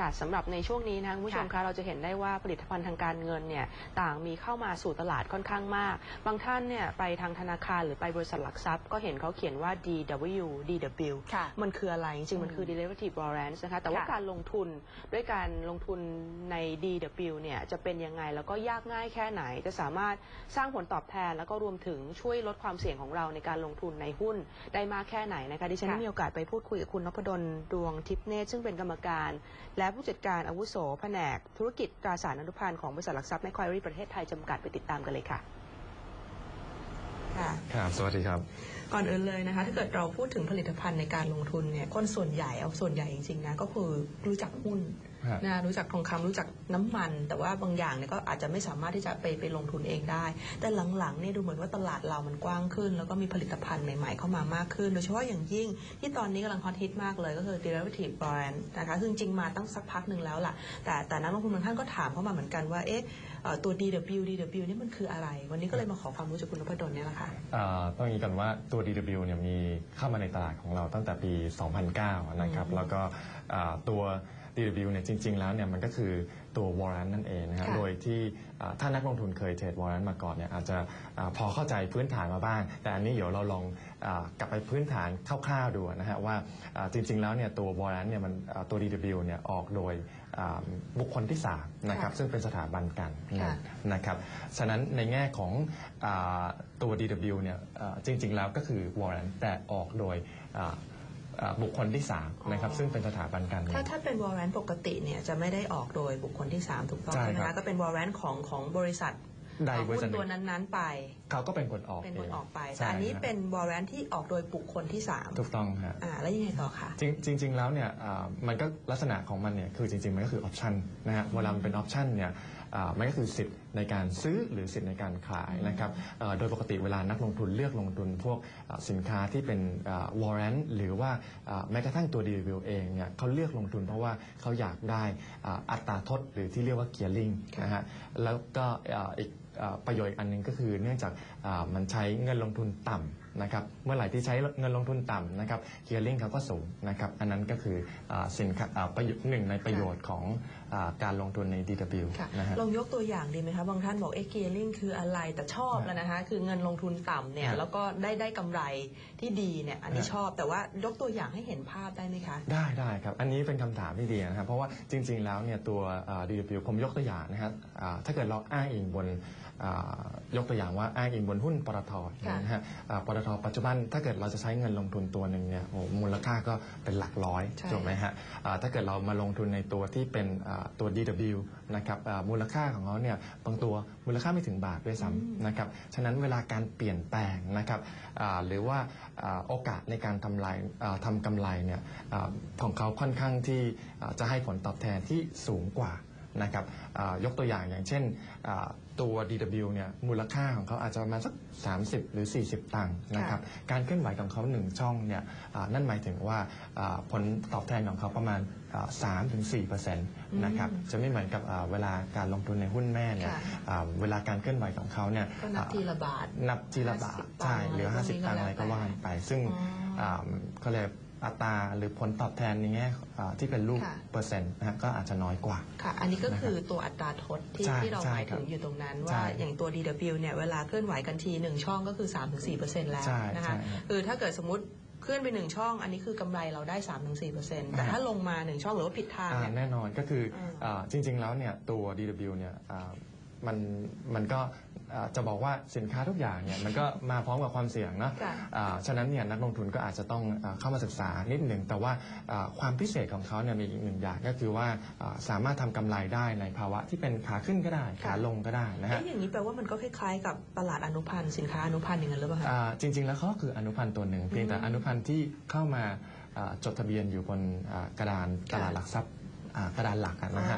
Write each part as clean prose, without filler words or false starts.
ค่ะสำหรับในช่วงนี้นะคุณผู้ชมคะเราจะเห็นได้ว่าผลิตภัณฑ์ทางการเงินเนี่ยต่างมีเข้ามาสู่ตลาดค่อนข้างมากบางท่านเนี่ยไปทางธนาคารหรือไปบริษัทหลักทรัพย์ก็เห็นเขาเขียนว่า DW มันคืออะไรจริงๆมันคือ derivative warrants นะคะแต่ว่าการลงทุนด้วยการลงทุนใน DW เนี่ยจะเป็นยังไงแล้วก็ยากง่ายแค่ไหนจะสามารถสร้างผลตอบแทนแล้วก็รวมถึงช่วยลดความเสี่ยงของเราในการลงทุนในหุ้นได้มากแค่ไหนนะคะดิฉันได้มีโอกาสไปพูดคุยกับคุณนพดลดวงทิพย์เนตรซึ่งเป็นกรรมการและผู้จัดการอาวุโสแผนกธุรกิจตราสารอนุพันธ์ของบริษัทหลักทรัพย์แมคควายรีประเทศไทยจำกัดไปติดตามกันเลยค่ะครับสวัสดีครับก่อนอื่นเลยนะคะถ้าเกิดเราพูดถึงผลิตภัณฑ์ในการลงทุนเนี่ยคนส่วนใหญ่จริงๆนะก็คือรู้จักหุ้นนะรู้จักทองคำรู้จักน้ำมันแต่ว่าบางอย่างเนี่ยก็อาจจะไม่สามารถที่จะไปลงทุนเองได้แต่หลังๆเนี่ยดูเหมือนว่าตลาดเรามันกว้างขึ้นแล้วก็มีผลิตภัณฑ์ใหม่ๆเข้ามามากขึ้นโดยเฉพาะอย่างยิ่งที่ตอนนี้กำลังฮอตฮิตมากเลยก็คือ derivative warrant นะคะซึ่งจริงมาตั้งสักพักหนึ่งแล้วล่ะแต่นักลงทุนบางท่านก็ถามเข้ามาเหมือนกันว่าตัว DW นี่มันคืออะไรวันนี้ก็เลยมาขอความรู้จากคุณนพดลเนี่ยแหละค่ะต้องอย่างนี้กันว่าตัว DW เนี่ยมีเข้ามาในตลาดของเราตั้งแต่ปี 2009 นะครับแล้วก็ตัว DW เนี่ยจริงๆแล้วเนี่ยมันก็คือตัว warrant นั่นเองนะครับโดยที่ถ้านักลงทุนเคยเทรด warrant มาก่อนเนี่ยอาจจะพอเข้าใจพื้นฐานมาบ้างแต่อันนี้เดี๋ยวเราลองกลับไปพื้นฐานคร่าวๆดูนะฮะว่าจริงๆแล้วเนี่ยตัว warrant เนี่ยมันตัว DW เนี่ยออกโดยบุคคลที่3นะครับซึ่งเป็นสถาบันการเงินนะครับฉะนั้นในแง่ของตัว DW เนี่ยจริงๆแล้วก็คือ warrant แต่ออกโดยบุคคลที่3นะครับซึ่งเป็นสถาบันการเงินถ้าเป็น warrant ปกติเนี่ยจะไม่ได้ออกโดยบุคคลที่3ถูกต้องใช่ไหมคะก็เป็น warrant ของบริษัทหุ้นตัวนั้นๆไปเขาก็เป็นคนออกไปแต่อันนี้เป็น warrant ที่ออกโดยบุคคลที่3 ถูกต้องครับแล้วยังไงต่อคะจริงๆแล้วเนี่ยมันก็ลักษณะของมันเนี่ยคือจริงๆมันก็คือ option นะฮะเวลามันเป็น option เนี่ยมันก็คือสิทธิ์ในการซื้อหรือสิทธิ์ในการขายนะครับโดยปกติเวลานักลงทุนเลือกลงทุนพวกสินค้าที่เป็น warrant หรือว่าแม้กระทั่งตัว DW เองเนี่ยเขาเลือกลงทุนเพราะว่าเขาอยากได้อัตราทดหรือที่เรียกว่า gearing นะฮะแล้วก็อีกประโยชน์อันนึงก็คือเนื่องจากมันใช้เงินลงทุนต่ำนะครับเมื่อไหร่ที่ใช้เงินลงทุนต่ำนะครับ gearing เขาก็สูงนะครับอันนั้นก็คือสินค้าหนึ่งในประโยชน์ของการลงทุนใน DW นะฮะลองยกตัวอย่างดีไหมคะบางท่านบอก gearing คืออะไรแต่ชอบแล้วนะคะคือเงินลงทุนต่ำเนี่ยแล้วก็ได้กำไรที่ดีเนี่ยอันนี้ชอบแต่ว่ายกตัวอย่างให้เห็นภาพได้ไหมคะได้ครับอันนี้เป็นคำถามที่ดีนะครับเพราะว่าจริงๆแล้วเนี่ยตัว DW ผมยกตัวอย่างนะครับถ้าเกิดเราอ้างอิงบนยกตัวอย่างว่าอ้างอิงบนหุ้นปตท.นะฮะปตท.ปัจจุบันถ้าเกิดเราจะใช้เงินลงทุนตัวหนึ่งเนี่ยมูลค่าก็เป็นหลักร้อยถูกไหมฮะถ้าเกิดเรามาลงทุนในตัวที่เป็นตัว DW นะครับมูลค่าของเขาเนี่ยบางตัวมูลค่าไม่ถึงบาทด้วยซ้ำนะครับฉะนั้นเวลาการเปลี่ยนแปลงนะครับหรือว่าโอกาสในการทำกำไรเนี่ยของเขาค่อนข้างที่จะให้ผลตอบแทนที่สูงกว่านะครับยกตัวอย่างเช่นตัว DW เนี่ยมูลค่าของเขาอาจจะประมาณสัก30หรือ40ตังค์นะครับการเคลื่อนไหวของเขา1ช่องเนี่ยนั่นหมายถึงว่าผลตอบแทนของเขาประมาณ 3-4% นะครับจะไม่เหมือนกับเวลาการลงทุนในหุ้นแม่เนี่ยเวลาการเคลื่อนไหวของเขาเนี่ยนับทีละบาทใช่เหลือ50ตังค์อะไรก็ว่าไปซึ่งเขาเรียกอัตราหรือผลตอบแทนในแง่ที่เป็นรูปเปอร์เซ็นต์นะฮะก็อาจจะน้อยกว่าค่ะอันนี้ก็คือตัวอัตราทดที่เราหมายถึงอยู่ตรงนั้นว่าอย่างตัว DW เนี่ยเวลาเคลื่อนไหวกันที1ช่องก็คือ 3-4% แล้วนะคะคือถ้าเกิดสมมติเคลื่อนไป1ช่องอันนี้คือกำไรเราได้ 3-4% แต่ถ้าลงมา1ช่องหรือว่าผิดทางแน่นอนก็คือจริงๆแล้วเนี่ยตัว DW เนี่ยมันก็จะบอกว่าสินค้าทุกอย่างเนี่ยมันก็มาพร้อมกับความเสี่ยงนะฉะนั้นเนี่ยนักลงทุนก็อาจจะต้องเข้ามาศึกษานิดหนึ่งแต่ว่าความพิเศษของเขาเนี่ยมีอีกหนึ่งอย่างก็คือว่าสามารถทำกำไรได้ในภาวะที่เป็นขาขึ้นก็ได้ขาลงก็ได้นะฮะอย่างนี้แปลว่ามันก็คล้ายๆกับตลาดอนุพันธ์สินค้าอนุพันธ์อย่างนั้นหรือเปล่าจริงๆแล้วเขาคืออนุพันธ์ตัวหนึ่งเพียงแต่อนุพันธ์ที่เข้ามาจดทะเบียนอยู่บนกระดานตลาดหลักทรัพย์กระดานหลักนะฮะ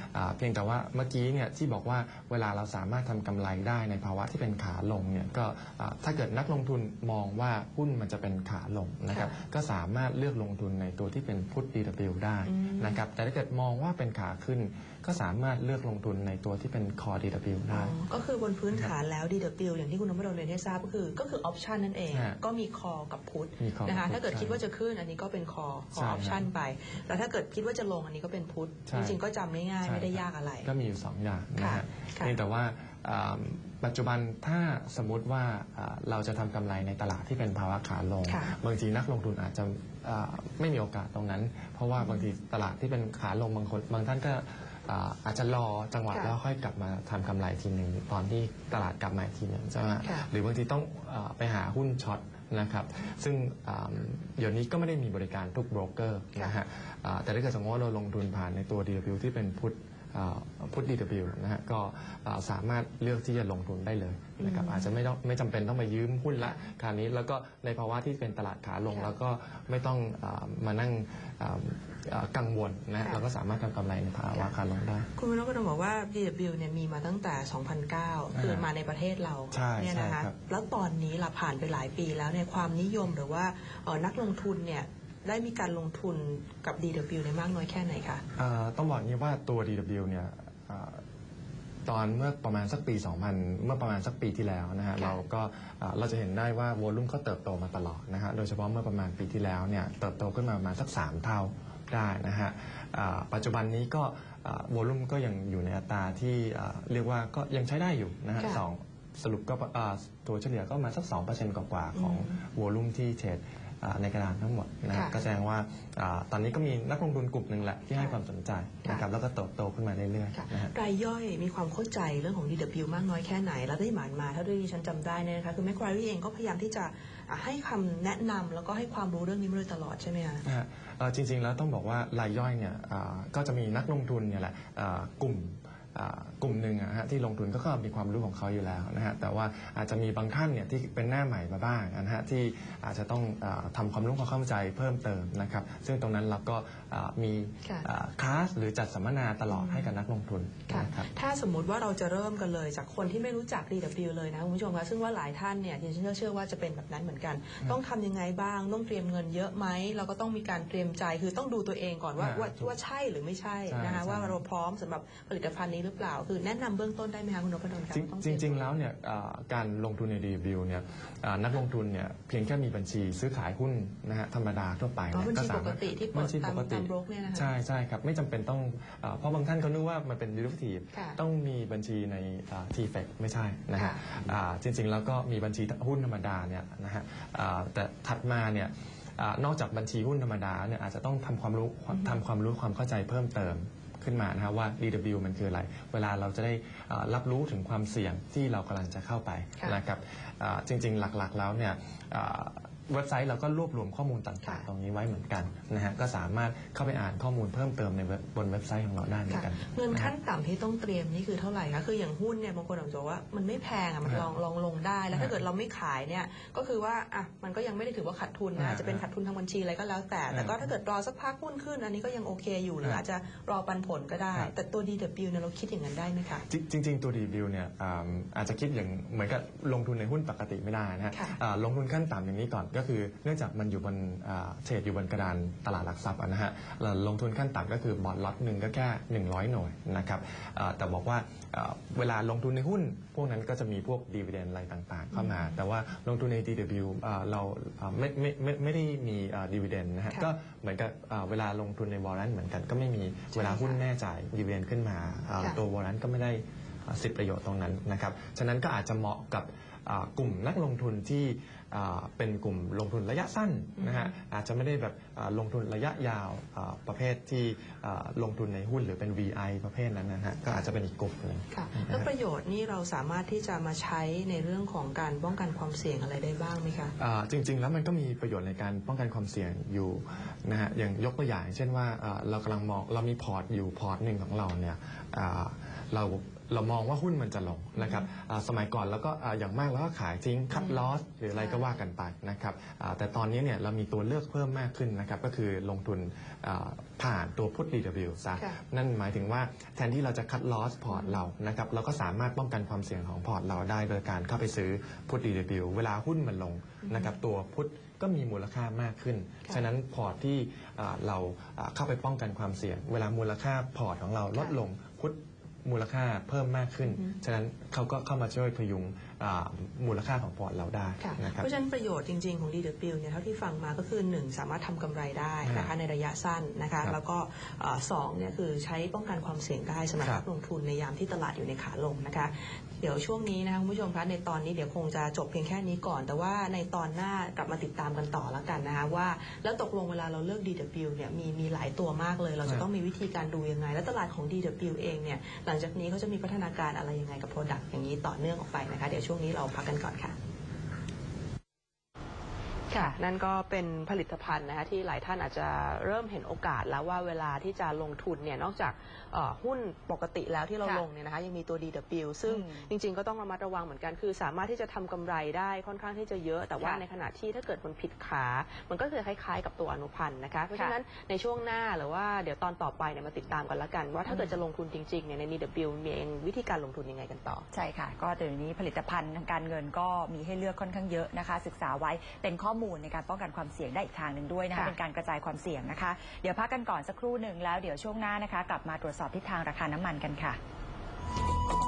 เพียงแต่ว่าเมื่อกี้เนี่ยที่บอกว่าเวลาเราสามารถทำกำไรได้ในภาวะที่เป็นขาลงเนี่ยก็ถ้าเกิดนักลงทุนมองว่าหุ้นมันจะเป็นขาลงนะครับก็สามารถเลือกลงทุนในตัวที่เป็นพุท DW ได้นะครับแต่ถ้าเกิดมองว่าเป็นขาขึ้นก็สามารถเลือกลงทุนในตัวที่เป็น Core DW ได้ก็คือบนพื้นฐานแล้ว DW อย่างที่คุณนพดลเรียนให้ทราบก็คือออปชันนั่นเองก็มี Call กับ Put นะคะถ้าเกิดคิดว่าจะขึ้นอันนี้ก็เป็น Call ออปชันไปแล้วถ้าเกิดคิดว่าจะลงอันนี้ก็เป็น Put จริงๆก็จำง่ายๆไม่ได้ยากอะไรก็มีอยู่2อย่างนะฮะแต่ว่าปัจจุบันถ้าสมมุติว่าเราจะทำกำไรในตลาดที่เป็นภาวะขาลงบางทีนักลงทุนอาจจะไม่มีโอกาสตรงนั้นเพราะว่าบางทีตลาดที่เป็นขาลงบางท่านก็อาจจะรอจังหวะแล้วค่อยกลับมาทำกำไรทีหนึ่งตอนที่ตลาดกลับมาทีหนึ่งใช่ไหมหรือบางทีต้องไปหาหุ้นช็อตนะครับซึ่งเดี๋ยวนี้ก็ไม่ได้มีบริการทุกโบรกเกอร์นะฮะแต่ถ้าเกิดสมมติว่าเราลงทุนผ่านในตัว DW ที่เป็นพุท DW นะฮะก็สามารถเลือกที่จะลงทุนได้เลยนะครับอาจจะไม่จำเป็นต้องไปยืมหุ้นละคราวนี้แล้วก็ในภาวะที่เป็นตลาดขาลงแล้วก็ไม่ต้องมานั่งกังวลนะเราก็สามารถทำกำไรในภาวะขาลงได้คุณนพดลบอกว่า DW เนี่ยมีมาตั้งแต่ 2009 คือมาในประเทศเราเนี่ยนะคะแล้วตอนนี้เราผ่านไปหลายปีแล้วเนี่ยความนิยมหรือว่านักลงทุนเนี่ยได้มีการลงทุนกับ DW ในมากน้อยแค่ไหนคะต้องบอกนี้ว่าตัว DW เนี่ยตอนเมื่อประมาณสักปี 2000 เมื่อประมาณสักปีที่แล้วนะฮะเราจะเห็นได้ว่าวอลุ่มก็เติบโตมาตลอดนะฮะโดยเฉพาะเมื่อประมาณปีที่แล้วเนี่ยเติบโตขึ้นมาประมาณสัก3เท่าได้นะฮะปัจจุบันนี้ก็วอลุ่มก็ยังอยู่ในอัตราที่เรียกว่าก็ยังใช้ได้อยู่นะฮะสรุปก็ตัวเฉลี่ยก็มาสัก 2% กว่าของวอลุ่มที่เทรดในกระดานทั้งหมดนะก็แสดงว่าตอนนี้ก็มีนักลงทุนกลุ่มหนึ่งแหละที่ให้ความสนใจนะครับแล้วก็เติบโตขึ้นมาเรื่อยๆนะฮะรายย่อยมีความเข้าใจเรื่องของ DW มากน้อยแค่ไหนแล้วที่ผ่านมาถ้าด้วยฉันจำได้เนี่ยนะคะคือแมคควารีเองก็พยายามที่จะให้คำแนะนำแล้วก็ให้ความรู้เรื่องนี้มาโดยตลอดใช่ไหมคะจริงๆแล้วต้องบอกว่ารายย่อยเนี่ยก็จะมีนักลงทุนเนี่ยแหละกลุ่มหนึ่งที่ลงทุนก็มีความรู้ของเขาอยู่แล้วนะฮะแต่ว่าอาจจะมีบางท่านเนี่ยที่เป็นหน้าใหม่มาบ้างนะฮะที่อาจจะต้องทำความรู้ความเข้าใจเพิ่มเติมนะครับซึ่งตรงนั้นเราก็มีคลาสหรือจัดสัมมนาตลอดให้กับนักลงทุนนะครับถ้าสมมุติว่าเราจะเริ่มกันเลยจากคนที่ไม่รู้จัก DW เลยนะคุณผู้ชมคะซึ่งว่าหลายท่านเนี่ยดิฉันเชื่อว่าจะเป็นแบบนั้นเหมือนกันต้องทำยังไงบ้างต้องเตรียมเงินเยอะไหมเราก็ต้องมีการเตรียมใจคือต้องดูตัวเองก่อนว่าใช่หรือไม่ใช่นะคะว่าเราพร้อมสำหรับผลิตภัณฑ์นี้หรือเปล่าคือแนะนำเบื้องต้นได้ไหมคะคุณนพดลครับจริงๆแล้วเนี่ยการลงทุนใน DW เนี่ยนักลงทุนเนี่ยเพียงแค่มีบัญชีซื้อขายหุ้นนะฮะธรรมดาทั่วไปก็สามารถบัญชีปกติที่เปิดตามโบรกเนี่ยนะคะใช่ครับไม่จำเป็นต้องเพราะบางท่านเขานึกว่ามันเป็น derivative ต้องมีบัญชีใน TFX ไม่ใช่นะฮะจริงๆแล้วก็มีบัญชีหุ้นธรรมดาเนี่ยนะฮะแต่ถัดมาเนี่ยนอกจากบัญชีหุ้นธรรมดาเนี่ยอาจจะต้องทำความรู้ความเข้าใจเพิ่มเติมขึ้นมานะครับว่า DW มันคืออะไรเวลาเราจะได้รับรู้ถึงความเสี่ยงที่เรากำลังจะเข้าไปนะครับจริงๆหลักๆแล้วเนี่ยเว็บไซต์เราก็รวบรวมข้อมูลต่างๆตรงนี้ไว้เหมือนกันนะฮะก็สามารถเข้าไปอ่านข้อมูลเพิ่มเติมในบนเว็บไซต์ของเราได้เหมือนกันเงินขั้นต่ำที่ต้องเตรียมนี่คือเท่าไหร่คะคืออย่างหุ้นเนี่ยบางคนอาจจะว่ามันไม่แพงมันลองลงได้แล้วถ้าเกิดเราไม่ขายเนี่ยก็คือว่ามันก็ยังไม่ได้ถือว่าขาดทุนนะจะเป็นขาดทุนทางบัญชีอะไรก็แล้วแต่ก็ถ้าเกิดรอสักพักหุ้นขึ้นอันนี้ก็ยังโอเคอยู่หรืออาจจะรอปันผลก็ได้แต่ตัว DW เนี่ยเราคิดอย่างนั้นได้ไหมคะจริงๆตัว DW เนี่ยอาจจะคิดอย่างเหมือนกับลงทุนในหุ้นปกติไม่ได้นะฮะลงทุนขั้นต่ำอย่างนี้ก่อนก็คือเนื่องจากมันอยู่บนเทรดอยู่บนกระดานตลาดหลักทรัพย์นะฮะลงทุนขั้นต่ำก็คือบอทล็อตหนึ่งก็แค่100หน่วยนะครับแต่บอกว่าเวลาลงทุนในหุ้นพวกนั้นก็จะมีพวกดีเวเดนอะไรต่างๆเข้ามาแต่ว่าลงทุนใน DW เราไม่ได้มีดีเวเดนนะฮะก็เหมือนกับเวลาลงทุนในวอร์เรนต์เหมือนกันก็ไม่มีเวลาหุ้นแน่จ่ายดีเวเดนขึ้นมาตัววอร์เรนต์ก็ไม่ได้สิทธิประโยชน์ตรงนั้นนะครับฉะนั้นก็อาจจะเหมาะกับกลุ่มนักลงทุนที่เป็นกลุ่มลงทุนระยะสั้นนะฮะอาจจะไม่ได้แบบลงทุนระยะยาวประเภทที่ลงทุนในหุ้นหรือเป็น VI ประเภทนั้นนะฮะก็อาจจะเป็นอีกกลุ่มนึงค่ะแล้วประโยชน์นี่เราสามารถที่จะมาใช้ในเรื่องของการป้องกันความเสี่ยงอะไรได้บ้างไหมคะจริงๆแล้วมันก็มีประโยชน์ในการป้องกันความเสี่ยงอยู่นะฮะอย่างยกตัวอย่างเช่นว่าเรากำลังมองเรามีพอร์ตอยู่พอร์ตหนึ่งของเราเนี่ยเราเรามองว่าหุ้นมันจะลงนะครับสมัยก่อนแล้วก็อย่างมากเราก็ขายทิ้งคัดลอสหรืออะไรก็ว่ากันไปนะครับแต่ตอนนี้เนี่ยเรามีตัวเลือกเพิ่มมากขึ้นนะครับก็คือลงทุนผ่านตัวพุท DW ซะนั่นหมายถึงว่าแทนที่เราจะคัดลอสพอร์ตเรานะครับเราก็สามารถป้องกันความเสี่ยงของพอร์ตเราได้โดยการเข้าไปซื้อพุท DW เวลาหุ้นมันลงนะครับตัวพุทก็มีมูลค่ามากขึ้นฉะนั้นพอร์ตที่เราเข้าไปป้องกันความเสี่ยงเวลามูลค่าพอร์ตของเราลดลงพุทมูลค่าเพิ่มมากขึ้นฉะนั้นเขาก็เข้ามาช่วยพยุงมูลค่าของพอร์ตเราได้นะครับเพราะฉะนั้นประโยชน์จริงๆของ DW เนี่ยเท่าที่ฟังมาก็คือ1สามารถทำกำไรได้นะคะในระยะสั้นนะคะแล้วก็2เนี่ยคือใช้ป้องกันความเสี่ยงได้สำหรับนักลงทุนในยามที่ตลาดอยู่ในขาลงนะคะเดี๋ยวช่วงนี้นะคะคุณผู้ชมคะในตอนนี้เดี๋ยวคงจะจบเพียงแค่นี้ก่อนแต่ว่าในตอนหน้ากลับมาติดตามกันต่อแล้วกันนะคะว่าแล้วตกลงเวลาเราเลือก DW เนี่ยมีหลายตัวมากเลยเราจะต้องมีวิธีการดูยังไงและตลาดของ DW เองเนี่ยหลังจากนี้เขาจะมีพัฒนาการอะไรยังไงกับ Product อย่างนี้ต่อเนื่องออกไปนะคะเดี๋ยวช่วงนี้เราพักกันก่อนค่ะค่ะนั่นก็เป็นผลิตภัณฑ์นะคะที่หลายท่านอาจจะเริ่มเห็นโอกาสแล้วว่าเวลาที่จะลงทุนเนี่ยนอกจากหุ้นปกติแล้วที่เราลงเนี่ยนะคะยังมีตัว DW ซึ่งจริงๆก็ต้องระมัดระวังเหมือนกันคือสามารถที่จะทำกำไรได้ค่อนข้างที่จะเยอะแต่ว่าในขณะที่ถ้าเกิดมันผิดขามันก็จะคล้ายๆกับตัวอนุพันธ์นะคะเพราะฉะนั้นในช่วงหน้าหรือว่าเดี๋ยวตอนต่อไปเนี่ยมาติดตามกันละกันว่าถ้าเกิดจะลงทุนจริงๆเนี่ยใน DW มีเองวิธีการลงทุนยังไงกันต่อใช่ค่ะก็เดี๋ยวนี้ผลิตภัณฑ์ทางการเงินก็มีให้เลือกค่อนข้างเยอะนะคะศึกษาไว้เป็นข้อมูลในการป้องกันความเสี่ยงได้อีกทางหนึ่งด้วยนะคะเป็นการกระจายความเสี่ยงนะคะเดี๋ยวพักกันก่อนสักครู่หนึ่งแล้วเดี๋ยวช่วงหน้านะคะกลับมาตรวจสอบทิศทางราคาน้ำมันกันค่ะ